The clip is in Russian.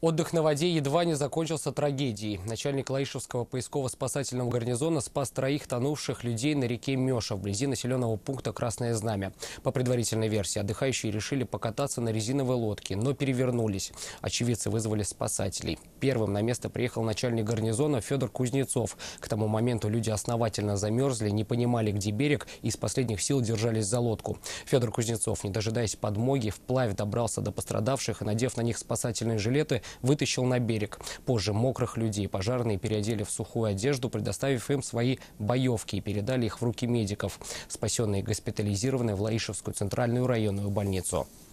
Отдых на воде едва не закончился трагедией. Начальник Лаишевского поисково-спасательного гарнизона спас троих тонувших людей на реке Меша вблизи населенного пункта Красное Знамя. По предварительной версии, отдыхающие решили покататься на резиновой лодке, но перевернулись. Очевидцы вызвали спасателей. Первым на место приехал начальник гарнизона Федор Кузнецов. К тому моменту люди основательно замерзли, не понимали, где берег, и из последних сил держались за лодку. Федор Кузнецов, не дожидаясь подмоги, вплавь добрался до пострадавших и, надев на них спасательные жилеты, вытащил на берег. Позже мокрых людей пожарные переодели в сухую одежду, предоставив им свои боевки, и передали их в руки медиков. Спасенные госпитализированы в Лаишевскую центральную районную больницу.